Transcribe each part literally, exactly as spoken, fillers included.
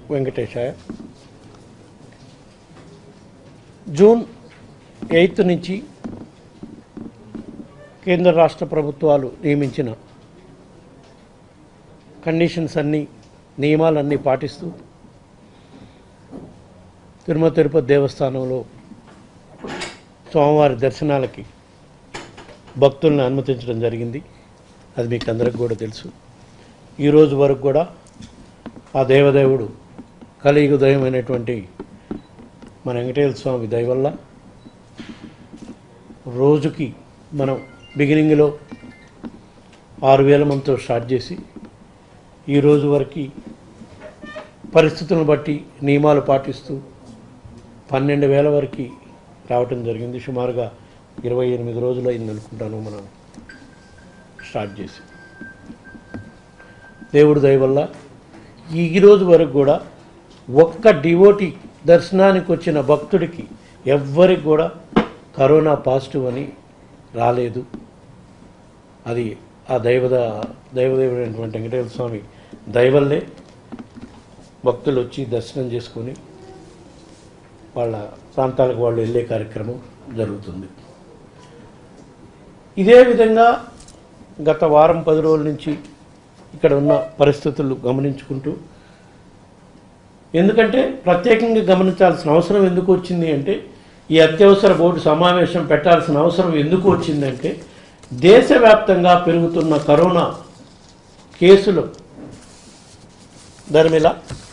వెంకటేశాయ. June eighth నుంచి కేంద్ర రాష్ట్ర ప్రభుత్వాలు నియమించిన కండిషన్స్ అన్నీ నియమాలన్నీ పాటిస్తూ తిరుమల తిరుపతి దేవస్థానంలో స్వామివారి దర్శనాలకి భక్తులను అనుమతించడం జరిగింది. అది మీకు అందరికి కూడా తెలుసు. ఈరోజు వరకు కూడా ఆ దేవదేవుడు కలియుగ దైవమైనటువంటి మన వెంకటేశ్వర స్వామి దయ వల్ల రోజుకి మనం బిగినింగ్లో ఆరు వేల మందితో స్టార్ట్ చేసి ఈరోజు వరకు పరిస్థితులను బట్టి నియమాలు పాటిస్తూ పన్నెండు వేల వరకు రావటం జరిగింది. సుమారుగా ఇరవై ఎనిమిది రోజులు అయింది అనుకుంటాను మనం స్టార్ట్ చేసి. దేవుడి దయ వల్ల ఈరోజు వరకు కూడా ఒక్క డివోటీ దర్శనానికి వచ్చిన భక్తుడికి ఎవ్వరికి కూడా కరోనా పాజిటివ్ అని రాలేదు. అది ఆ దైవద దైవదేవుడైనటువంటి వెంకటేశ్వర స్వామి దయవల్లే భక్తులు వచ్చి దర్శనం చేసుకొని వాళ్ళ ప్రాంతాలకు వాళ్ళు వెళ్ళే కార్యక్రమం జరుగుతుంది. ఇదే విధంగా గత వారం పది రోజుల నుంచి ఇక్కడ ఉన్న పరిస్థితులు గమనించుకుంటూ, ఎందుకంటే ప్రత్యేకంగా గమనించాల్సిన అవసరం ఎందుకు వచ్చింది అంటే, ఈ అత్యవసర బోర్డు సమావేశం పెట్టాల్సిన అవసరం ఎందుకు వచ్చిందంటే, దేశవ్యాప్తంగా పెరుగుతున్న కరోనా కేసులు ధర్మిల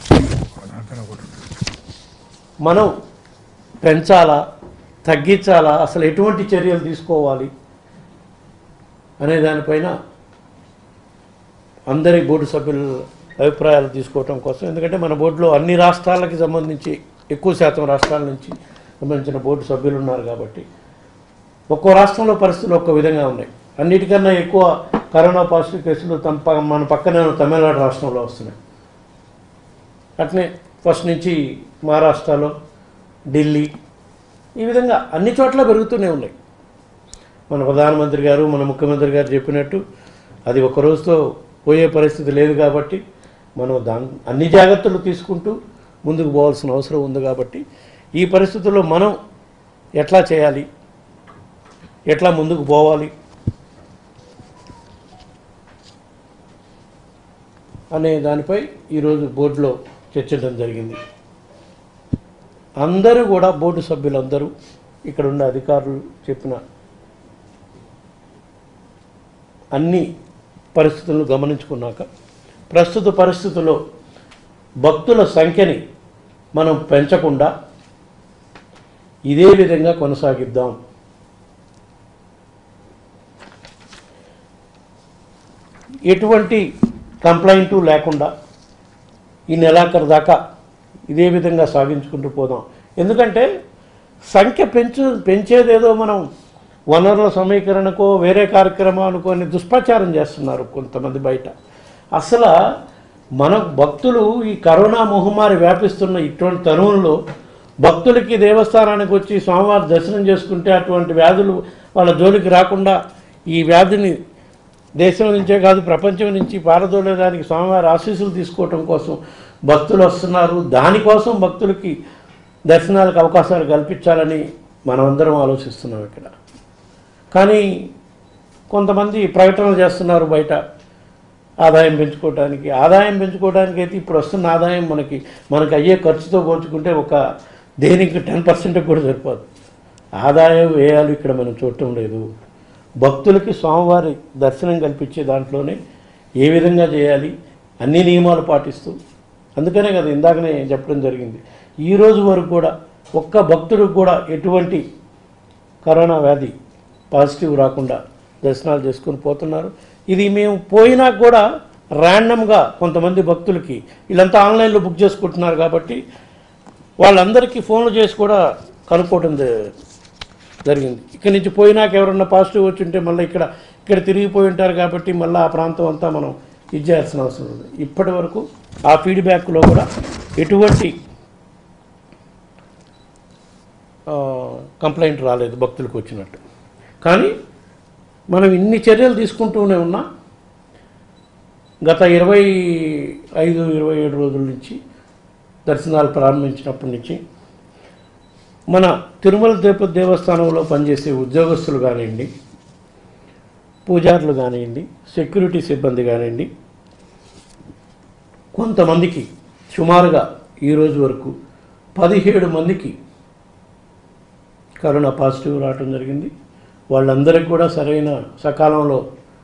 మనం పెంచాలా తగ్గించాలా, అసలు ఎటువంటి చర్యలు తీసుకోవాలి అనే దానిపైన అందరి బోర్డు సభ్యుల అభిప్రాయాలు తీసుకోవటం కోసం. ఎందుకంటే మన బోర్డులో అన్ని రాష్ట్రాలకి సంబంధించి ఎక్కువ శాతం రాష్ట్రాల నుంచి సంబంధించిన బోర్డు సభ్యులు ఉన్నారు కాబట్టి ఒక్కో రాష్ట్రంలో పరిస్థితులు ఒక్కో విధంగా ఉన్నాయి. అన్నిటికన్నా ఎక్కువ కరోనా పాజిటివ్ కేసులు తమ మన పక్కనే తమిళనాడు రాష్ట్రంలో వస్తున్నాయి. అట్నే ఫస్ట్ నుంచి మహారాష్ట్రలో, ఢిల్లీ, ఈ విధంగా అన్ని చోట్ల పెరుగుతూనే ఉన్నాయి. మన ప్రధానమంత్రి గారు మన ముఖ్యమంత్రి గారు చెప్పినట్టు అది ఒక రోజుతో పోయే పరిస్థితి లేదు కాబట్టి మనం దాని అన్ని జాగ్రత్తలు తీసుకుంటూ ముందుకు పోవాల్సిన అవసరం ఉంది. కాబట్టి ఈ పరిస్థితుల్లో మనం ఎట్లా చేయాలి, ఎట్లా ముందుకు పోవాలి అనే దానిపై ఈరోజు బోర్డులో చర్చించడం జరిగింది. అందరూ కూడా బోర్డు సభ్యులందరూ ఇక్కడ ఉన్న అధికారులు చెప్పిన అన్ని పరిస్థితులను గమనించుకున్నాక ప్రస్తుత పరిస్థితుల్లో భక్తుల సంఖ్యని మనం పెంచకుండా ఇదే విధంగా కొనసాగిద్దాం. ఎటువంటి కంప్లైంటు లేకుండా ఈ నెలాఖరు దాకా ఇదే విధంగా సాగించుకుంటూ పోదాం. ఎందుకంటే సంఖ్య పెంచు పెంచేదేదో మనం వనరుల సమీకరణకో వేరే కార్యక్రమాలకో అని దుష్ప్రచారం చేస్తున్నారు కొంతమంది బయట. అసలు మన భక్తులు ఈ కరోనా మహమ్మారి వ్యాపిస్తున్న ఇటువంటి తరుణంలో భక్తులకి దేవస్థానానికి వచ్చి స్వామివారి దర్శనం చేసుకుంటే అటువంటి వ్యాధులు వాళ్ళ జోలికి రాకుండా ఈ వ్యాధిని దేశం నుంచే కాదు ప్రపంచం నుంచి పారదోలేదానికి స్వామివారి ఆశీస్సులు తీసుకోవటం కోసం భక్తులు వస్తున్నారు. దానికోసం భక్తులకి దర్శనాలకు అవకాశాలు కల్పించాలని మనమందరం ఆలోచిస్తున్నాం ఇక్కడ. కానీ కొంతమంది ప్రకటనలు చేస్తున్నారు బయట ఆదాయం పెంచుకోవడానికి. ఆదాయం పెంచుకోవడానికి అయితే ఇప్పుడు వస్తున్న ఆదాయం మనకి మనకి అయ్యే ఖర్చుతో పోల్చుకుంటే ఒక దేనికి టెన్ పర్సెంట్ కూడా సరిపోదు. ఆదాయం వ్యయాలు ఇక్కడ మనం చూడటం లేదు. భక్తులకి స్వామివారి దర్శనం కల్పించే దాంట్లోనే ఏ విధంగా చేయాలి అన్ని నియమాలు పాటిస్తూ, అందుకనే కదా ఇందాకనే చెప్పడం జరిగింది, ఈరోజు వరకు కూడా ఒక్క భక్తుడికి కూడా ఎటువంటి కరోనా వ్యాధి పాజిటివ్ రాకుండా దర్శనాలు చేసుకొని పోతున్నారు. ఇది మేము పోయినా కూడా ర్యాండమ్గా కొంతమంది భక్తులకి వీళ్ళంతా ఆన్లైన్లో బుక్ చేసుకుంటున్నారు కాబట్టి వాళ్ళందరికీ ఫోన్లు చేసి కూడా కనుక్కోవడం జరిగింది. ఇక్కడి నుంచి పోయినాక ఎవరన్నా పాజిటివ్ వచ్చి ఉంటే మళ్ళీ ఇక్కడ ఇక్కడ తిరిగిపోయి ఉంటారు కాబట్టి మళ్ళీ ఆ ప్రాంతం అంతా మనం ఇది చేయాల్సిన అవసరం ఉంది. ఇప్పటి వరకు ఆ ఫీడ్బ్యాక్లో కూడా ఎటువంటి కంప్లైంట్ రాలేదు భక్తులకు వచ్చినట్టు. కానీ మనం ఇన్ని చర్యలు తీసుకుంటూనే ఉన్నా గత ఇరవై ఐదు ఇరవై ఏడు రోజుల నుంచి దర్శనాలు ప్రారంభించినప్పటి నుంచి మన తిరుమల తిరుపతి దేవస్థానంలో పనిచేసే ఉద్యోగస్తులు కానివ్వండి, పూజారులు కానివ్వండి, సెక్యూరిటీ సిబ్బంది కానివ్వండి, కొంతమందికి సుమారుగా ఈరోజు వరకు పదిహేడు మందికి కరోనా పాజిటివ్ రావడం జరిగింది. వాళ్ళందరికీ కూడా సరైన సకాలంలో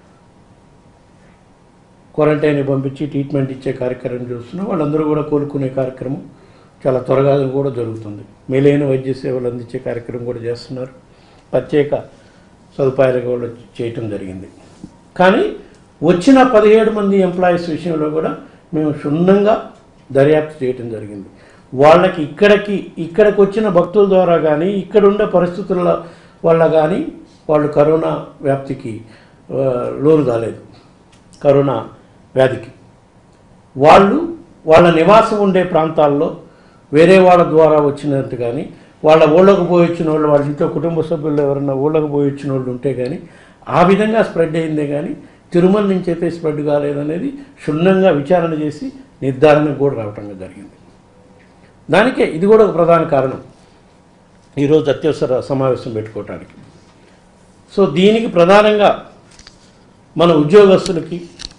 క్వారంటైన్ పంపించి ట్రీట్మెంట్ ఇచ్చే కార్యక్రమం చేస్తున్నాం. వాళ్ళందరూ కూడా కోలుకునే కార్యక్రమం చాలా త్వరగా కూడా జరుగుతుంది. మేలైన వైద్య సేవలు అందించే కార్యక్రమం కూడా చేస్తున్నారు. ప్రత్యేక సదుపాయాలు కూడా చేయటం జరిగింది. కానీ వచ్చిన పదిహేడు మంది ఎంప్లాయీస్ విషయంలో కూడా మేము క్షుణ్ణంగా దర్యాప్తు చేయటం జరిగింది. వాళ్ళకి ఇక్కడికి ఇక్కడికి వచ్చిన భక్తుల ద్వారా కానీ ఇక్కడ ఉండే పరిస్థితుల వల్ల కానీ వాళ్ళు కరోనా వ్యాప్తికి లోను కాలేదు. కరోనా వ్యాధికి వాళ్ళు వాళ్ళ నివాసం ఉండే ప్రాంతాల్లో వేరే వాళ్ళ ద్వారా వచ్చినట్టు కానీ, వాళ్ళ ఊళ్ళకు పోయి వచ్చిన వాళ్ళు, వాళ్ళ ఇంట్లో కుటుంబ సభ్యులు ఎవరన్నా ఊళ్ళకు పోయి వచ్చిన వాళ్ళు ఉంటే కానీ ఆ విధంగా స్ప్రెడ్ అయిందే కానీ తిరుమల నుంచి అయితే స్ప్రెడ్ కాలేదనేది క్షుణ్ణంగా విచారణ చేసి నిర్ధారణకు కూడా రావటం జరిగింది. దానికే ఇది కూడా ఒక ప్రధాన కారణం ఈరోజు అత్యవసర సమావేశం పెట్టుకోవటానికి. సో దీనికి ప్రధానంగా మన ఉద్యోగస్తులకి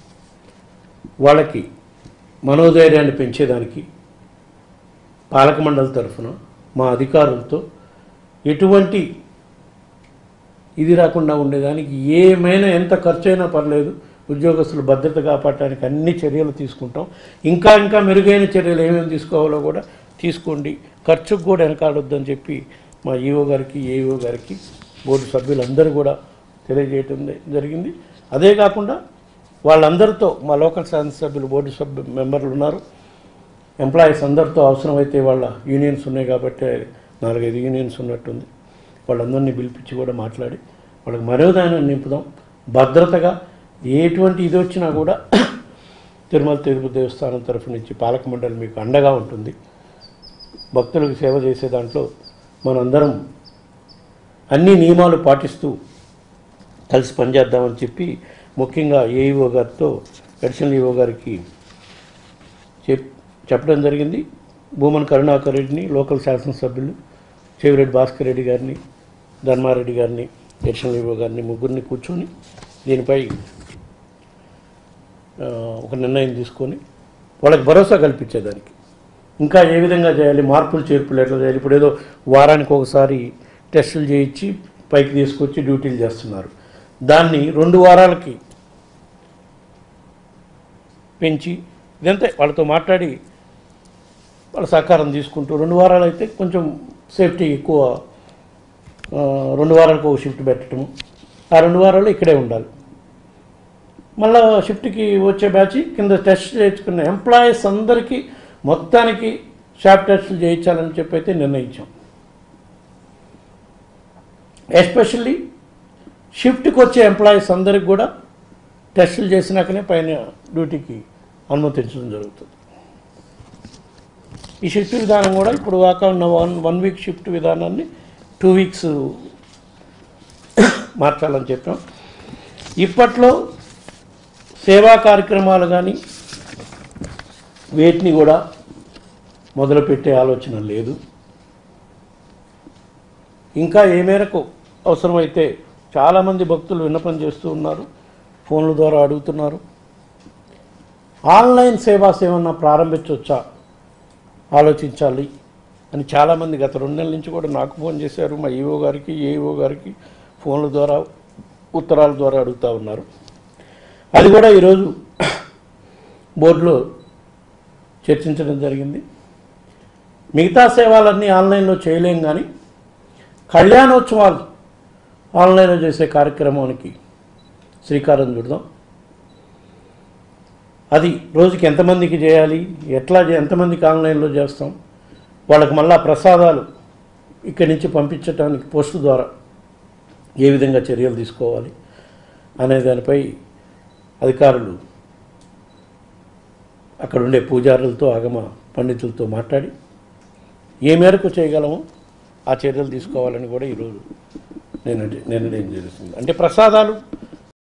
వాళ్ళకి మనోధైర్యాన్ని పెంచేదానికి పాలక మండలి తరఫున మా అధికారులతో ఎటువంటి ఇది రాకుండా ఉండేదానికి ఏమైనా ఎంత ఖర్చు అయినా పర్లేదు, ఉద్యోగస్తుల భద్రత కాపాడటానికి అన్ని చర్యలు తీసుకుంటాం. ఇంకా ఇంకా మెరుగైన చర్యలు ఏమేమి తీసుకోవాలో కూడా తీసుకోండి, ఖర్చుకు కూడా వెనకాడొద్దని చెప్పి మా ఈఓ గారికి, ఏఈఓ గారికి, బోర్డు సభ్యులందరూ కూడా తెలియజేయటం జరిగింది. అదే కాకుండా వాళ్ళందరితో మా లోకల్ శాసనసభ్యులు, బోర్డు సభ్యు మెంబర్లు ఉన్నారు, ఎంప్లాయీస్ అందరితో అవసరమైతే వాళ్ళ యూనియన్స్ ఉన్నాయి కాబట్టి నాలుగైదు యూనియన్స్ ఉన్నట్టుంది, వాళ్ళందరినీ పిలిపించి కూడా మాట్లాడి వాళ్ళకి మనోధైర్యాన్ని నింపుదాం. భద్రతగా ఎటువంటి ఇది వచ్చినా కూడా తిరుమల తిరుపతి దేవస్థానం తరఫు నుంచి పాలక మండలి మీకు అండగా ఉంటుంది. భక్తులకు సేవ చేసే దాంట్లో మనందరం అన్ని నియమాలు పాటిస్తూ కలిసి పనిచేద్దామని చెప్పి ముఖ్యంగా ఏఈఓ గారితో, అడిషనల్ ఈఓ గారికి చెప్ చెప్పడం జరిగింది. భూమన్ కరుణాకర్ రెడ్డిని, లోకల్ శాసనసభ్యులు చెవిరెడ్డి భాస్కర్ రెడ్డి గారిని, ధర్మారెడ్డి గారిని, అడిషనల్ ఈఓ గారిని ముగ్గురిని కూర్చొని దీనిపై ఒక నిర్ణయం తీసుకొని వాళ్ళకి భరోసా కల్పించేదానికి ఇంకా ఏ విధంగా చేయాలి, మార్పులు చేర్పులు ఎట్లా చేయాలి. ఇప్పుడు ఏదో వారానికి ఒకసారి టెస్టులు చేయించి పైకి తీసుకొచ్చి డ్యూటీలు చేస్తున్నారు. దాన్ని రెండు వారాలకి పెంచి ఇదంతా వాళ్ళతో మాట్లాడి వాళ్ళ సహకారం తీసుకుంటూ రెండు వారాలు అయితే కొంచెం సేఫ్టీ ఎక్కువ, రెండు వారాలకు ఒక షిఫ్ట్ పెట్టడము, ఆ రెండు వారాలు ఇక్కడే ఉండాలి. మళ్ళీ షిఫ్ట్కి వచ్చే బ్యాచ్ కింద టెస్ట్ చేయించుకున్న ఎంప్లాయీస్ అందరికీ మొత్తానికి షాప్ టెస్టులు చేయించాలని చెప్పి అయితే నిర్ణయించాం. ఎస్పెషల్లీ షిఫ్ట్కి వచ్చే ఎంప్లాయీస్ అందరికి కూడా టెస్టులు చేసినాకనే పైన డ్యూటీకి అనుమతించడం జరుగుతుంది. ఈ షిఫ్ట్ విధానం కూడా ఇప్పుడు దాకా ఉన్న వన్ వన్ వీక్ షిఫ్ట్ విధానాన్ని టూ వీక్స్ మార్చాలని చెప్పాం. ఇప్పట్లో సేవా కార్యక్రమాలు కానీ వీటిని కూడా మొదలుపెట్టే ఆలోచన లేదు. ఇంకా ఏ మేరకు అవసరమైతే చాలామంది భక్తులు విన్నపం చేస్తూ ఉన్నారు, ఫోన్ల ద్వారా అడుగుతున్నారు. ఆన్లైన్ సేవా సేవన ప్రారంభించవచ్చా ఆలోచించాలి అని చాలామంది గత రెండు నెలల నుంచి కూడా నాకు ఫోన్ చేశారు. మా ఈఓ గారికి, ఏఈఓ గారికి ఫోన్ల ద్వారా, ఉత్తరాల ద్వారా అడుగుతూ ఉన్నారు. అది కూడా ఈరోజు బోర్డులో చర్చించడం జరిగింది. మిగతా సేవలన్నీ ఆన్లైన్లో చేయలేం, కానీ కళ్యాణోత్సవాలు ఆన్లైన్లో చేసే కార్యక్రమానికి శ్రీకారం చుడదాం. అది రోజుకి ఎంతమందికి చేయాలి, ఎట్లా ఎంతమందికి ఆన్లైన్లో చేస్తాం, వాళ్ళకి మళ్ళా ప్రసాదాలు ఇక్కడి నుంచి పంపించడానికి పోస్టు ద్వారా ఏ విధంగా చర్యలు తీసుకోవాలి అనే దానిపై అధికారులు అక్కడ ఉండే పూజారులతో, ఆగమ పండితులతో మాట్లాడి ఏ మేరకు చేయగలమో ఆ చర్యలు తీసుకోవాలని కూడా ఈరోజు నేను నిర్ణయం జరుగుతుంది. అంటే ప్రసాదాలు